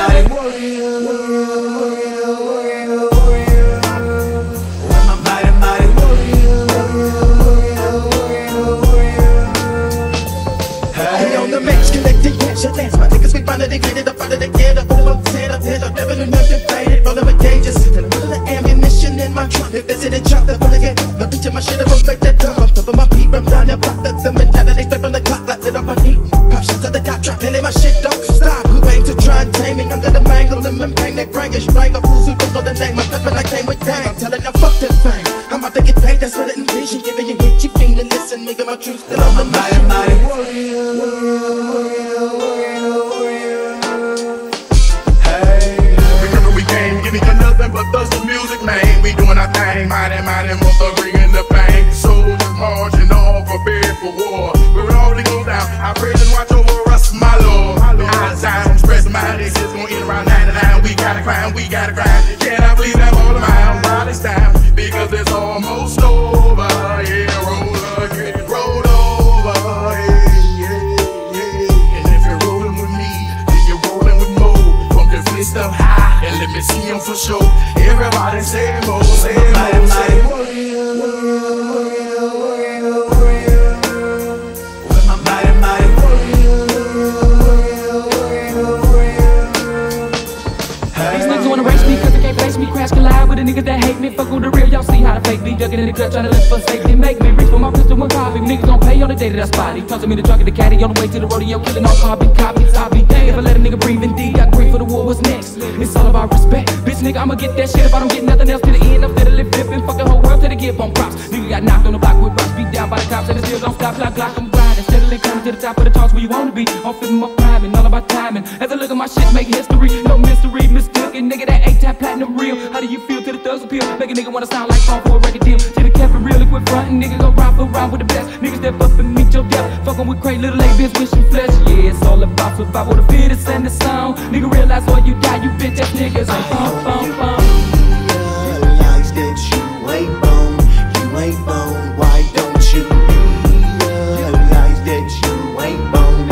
Hey, on the mix, connected, catch your dance. My niggas, we finally get it up out of the gear. The full of tear, never knew nothing faded. Rolling with cages, and a little ammunition in my trunk. If there's any chop, they're gonna get the bitch in my shit, I won't make that dumb. I'm stuffing my feet, I'm down there, block the mentality, straight from the clock, like lit up my heat. Pop shots at the top, drop, and my shit don't stop. Who aim to try and tame me? I'm gonna mangle them and bang that brang. Strangle fools who don't know the name. My pepper like came with gang. I'm telling you, fuck that thing. I'm about to get paid, that's what it envision. Giving you hit, you fiend and listen, nigga, my truth still on the mission. Give me nothing but thugs and music, man. We doing our thing, mighty, mother bringing the pain. Soldiers marching off, prepared for war. We're all to go down. I pray and watch over us, my Lord. Out of time, stressing my days, it's gonna end around 99. We gotta grind, we gotta grind. Can I please have all of mine while it's time? Because it's almost over. Yeah, roll again, roll over. Yeah. And if you're rolling with me, then you're rolling with Mo. Pump your fist up high and let me see him for sure. Everybody say Mo, say Mo, say Mo. Crash collide with the niggas that hate me. Fuck with the real, y'all see how the fake be. Ducking in the clutch, trying to live for safety. Make me reach for my pistol and copy. Niggas gon' pay on the day that I spot it. Tossing me the truck of the caddy on the way to the rodeo, killing all carbon copies. I'll be damned if I let a nigga breathe indeed. I grieve for the war, what's next? It's all about respect. Bitch, nigga, I'ma get that shit if I don't get nothing else to the end. I'm steadily flipping, fuck the whole world till they give on props. Nigga got knocked on the block with rocks, beat down by the cops, and it still don't stop. Glock, I'm grinding, steadily coming to the top of the charts where you wanna be. I'm flipping my priming, all about timing. As I look at my shit, make history, no mystery, mistaken. Nigga, that 8-tap platinum real. How do you feel to the thugs appeal? Make a nigga wanna sound like phone for a record deal. Till the kept it real, quit frontin', nigga go round for round with the best. Niggas step up and meet your death. Fuckin' with crazy little A-bitch, wishing flesh. Yeah, it's all about survival, the fittest and the sound. Nigga realize all you die, you bitch ass niggas. Realize that you ain't bone, why don't you realize that you ain't bone?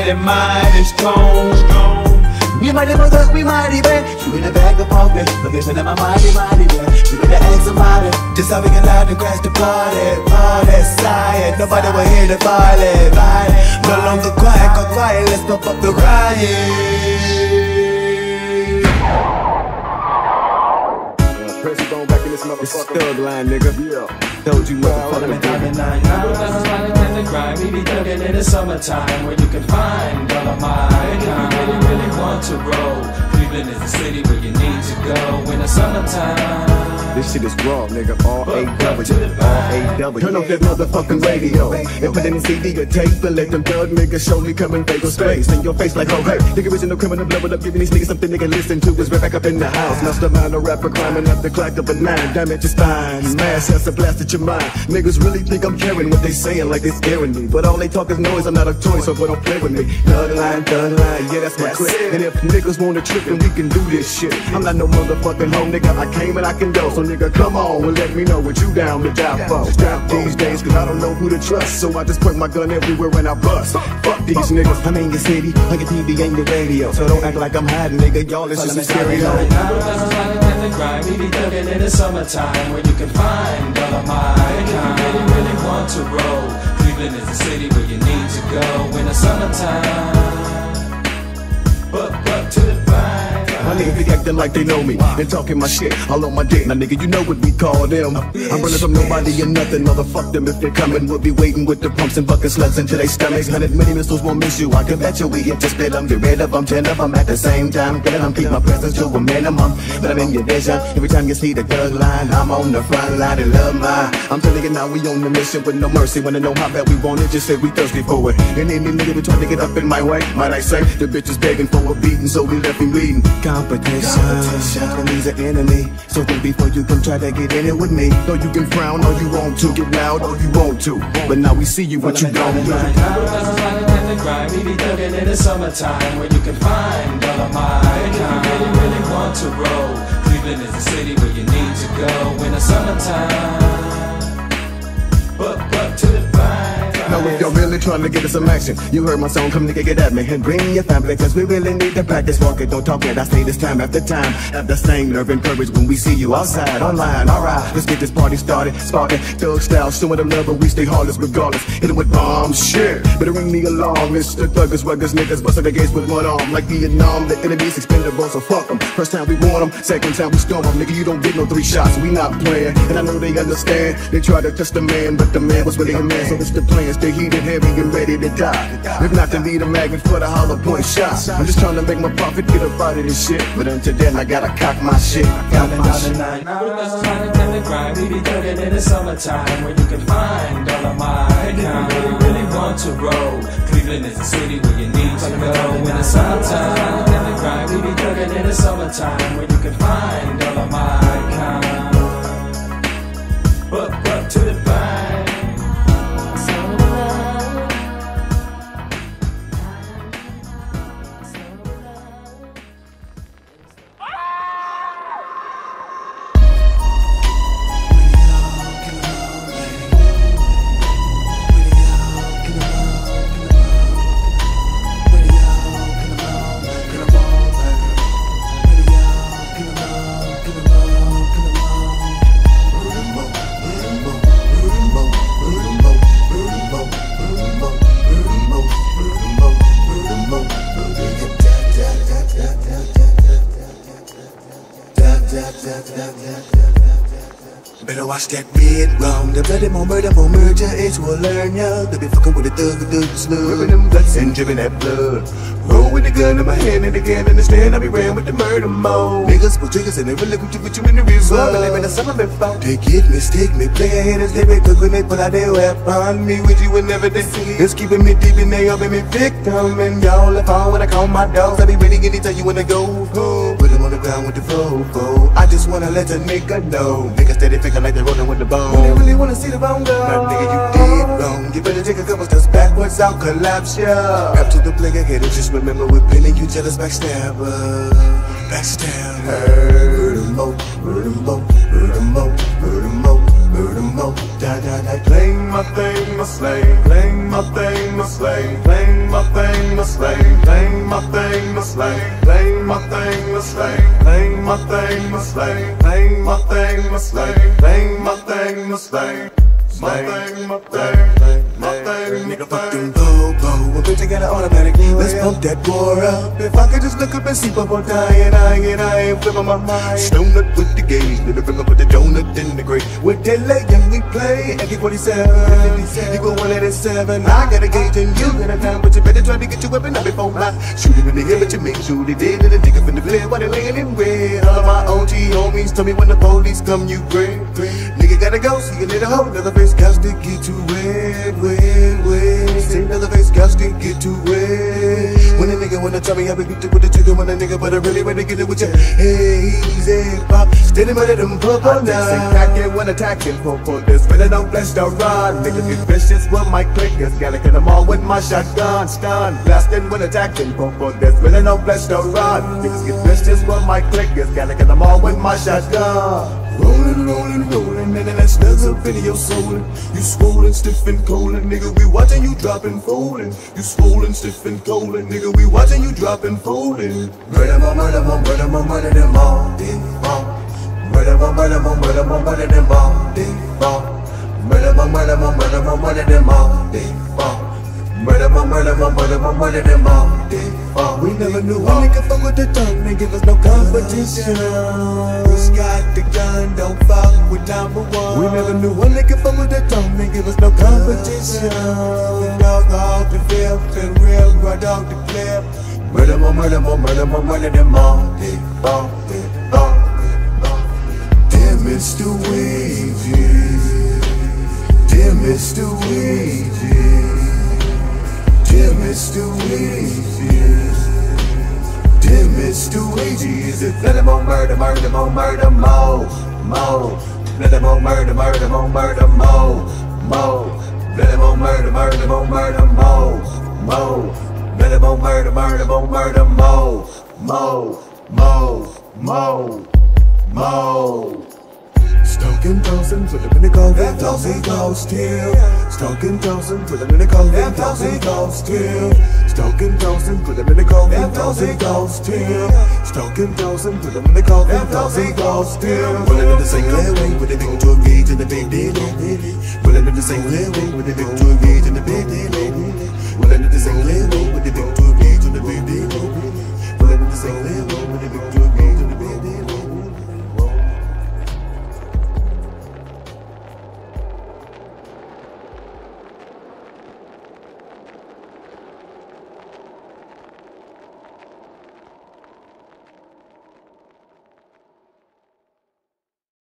mighty, mighty strong. You mighty mother, we mighty bad. You in the bag of pop, but this one I'm mighty, mighty bad. You better ask somebody, just how we can loud and crash the party, party side. Nobody will hear the party, no longer quiet, go quiet, let's pump up the riot. It's Thug Line, nigga. Yeah. Told you motherfucker. We be thuggin' in the summertime where you can find all of my kind. If you really want to roll, Cleveland is the city where you need to go in the summertime. This shit is raw, nigga. R-A-W, R-A-W. Turn off that motherfucking radio and put in a CD or tape and let them thug niggas show me come in fatal space. In your face like, oh hey, nigga original criminal, blow it up, giving these niggas something they can listen to. Is right back up in the house. Mastermind a rapper climbing up the clock of a 9. Damage your spine, smash has a blast at your mind. Niggas really think I'm caring what they saying like they scaring me, but all they talk is noise. I'm not a toy, so boy don't play with me. Thug line, yeah, that's my clip. And if niggas wanna trip, then we can do this shit. I'm not no motherfucking hoe, nigga. I came and I can go, so nigga, come on and let me know what you down to die for. Strap these days, cause I don't know who to trust, so I just point my gun everywhere when I bust. Fuck these niggas, I'm in your city, like a TV ain't the radio, so don't act like I'm hiding, nigga. Y'all listen to stereo. We be thuggin' in the summertime where you can find all of my kind. If you really want to roll, Cleveland is the city where you need to go in the summertime. But to the vibe. My niggas be acting like they know me and talking my shit all on my dick. Now nigga, you know what we call them. I'm running from nobody or nothing, motherfuck them if they're coming. We'll be waiting with the pumps and bucking slugs into their stomachs. 100 many missiles won't miss you, I can bet you we hit to spit them. Get rid of them, 10 of them at the same time. Get them, keep my presence to a minimum, but I'm in your vision. Every time you see the Thug Line, I'm on the front line and love mine. I'm telling you now, we on the mission with no mercy. Wanna know how bad we want it, just say we thirsty for it. And any nigga that try to get up in my way, might I say, the bitch is begging for a beating, so we left him bleeding. Competition. Enemy's an enemy, so think before you come try to get in it with me. Though you can frown all you want to, get loud all you want to, but now we see you what you don't do. We be thuggin' in the summertime where you can find all of my kind. If you really want to roll, Cleveland is the city where you need to go in the summertime. But to the vibe. Now if you're really trying to get us some action, you heard my song, come nigga get at me and bring your family, cause we really need to practice. Walk it, don't talk it, I say this time after time. Have the same nerve and courage when we see you outside, online. Alright, let's get this party started, sparking thug style, showing them love, but we stay heartless regardless. Hit it with bombs, shit, better ring the alarm. Mr. Thuggers, ruggers, niggas busting the gates with one arm. Like Vietnam, the enemy's expendable, so fuck them. First time we want them, second time we storm them. Nigga, you don't get no 3 shots, we not playing. And I know they understand, they try to test the man, but the man was really a man. So it's the plan, stay heated, heavy, and ready to die. If not to lead a magnet for the hollow point shots. I'm just trying to make my profit, get up out of this shit. But until then, I gotta cock my shit. Cock my shit. We be thuggin' in the summertime where you can find all of my kind. If you really want to roll, Cleveland is the city where you need to go in the summertime. We be thuggin' in the summertime where you can find all of my kind. But to the vibe. Better watch that red rum. The bloody more murder, more merger. It's will learn ya. They be fucking with the thug and the slug. Ripping them guts and dripping that blood. Roll with the gun in my hand and again understand I be ran with the murder mode. Niggas pull triggers and they really put you in the real world. Believe in the summer been found. They get me, stick me, play a haters, they be cook when they pull out their weapon. Me with you whenever they see it. It's keeping me deep and they helping me victim. And y'all if I when I call my dogs, I be ready to tell you when to go home. Put them on the ground with the Volvo. I just wanna let a nigga know. Niggas steady thinking like they're rolling with the bone. When they really wanna see the bone go. Now nigga you did wrong. You better take a couple steps backwards, I'll collapse ya. Rap to the play again, just remember we're pinning you jealous backstabber. Backstabber. Murder mo, murder mo, murder mo, murder mo, murder mo. Die, die, die. Claim my thing, my slave. Claim my thing, my slave. Claim my thing, my slave. count that war up. If I could just look up and see people dying, I ain't flipping my mind. Stoned up with the gauge, little finger put the donut in the grave. With delay and we play AK-47, you go 187. I got a gauge and you got a time, but you better try to get your weapon out before I shoot it in the head. But you make sure they dead and the nigga finna flare while they laying in red. All of my OG homies tell me when the police come, you great. Nigga gotta go, so you let a hoe. Another face couch to get too wet. Say another face couch to get too wet. When a nigga wanna tell me how we beat it with the trigger, when a nigga but I really wanna get it with you. Hey, easy pop, steady money them purple now. I say crack it when attacking, for this, but I don't flesh the rod. Niggas get vicious with my clickers, gotta get them all with my shotgun. Stun, blasting when attacking, for this, but I don't flesh the rod. Niggas get vicious with my clickers, gotta get them all with my shotgun. Rolling, and that smells up in your soul. You swollen, stiff and cold, nigga, we watching you dropping, folding. You swollen, stiff and cold, nigga, we watching you dropping, folding. Murder them all, murder them all, murder them all, murder them all, murder them all, murder them all, murder them all, murder them all, murder them all, murder them all, murder them all, murder them all. We never knew a nigga fuck with the tongue, they give us no competition. Who's got the gun, don't fuck with number one. We never knew a nigga fuck with the tongue, they give us no competition. Dog off the filth and real, right off the cliff. Murder them all, murder them all, murder them all, murder them all. Dear Mr. Wavy, dear Mr. Wavy, dear Mr. Wavy, dear Mr. Wavy, is it let them all murder, murder, more, murder, more. Let them all murder, murder, more, murder, more. Let them all murder, murder, more, murder, more. Let them all murder, murder, more, murder, more. Stalking Dawson, put him in the coffin, Dawson goes still. Stalking Dawson, put him in the coffin, Dawson goes still. Stalking Dawson, put him in the coffin, Dawson goes still. Stalking Dawson, put him in the coffin, Dawson goes still. Pulling in the same way with a big to engage in the big deal.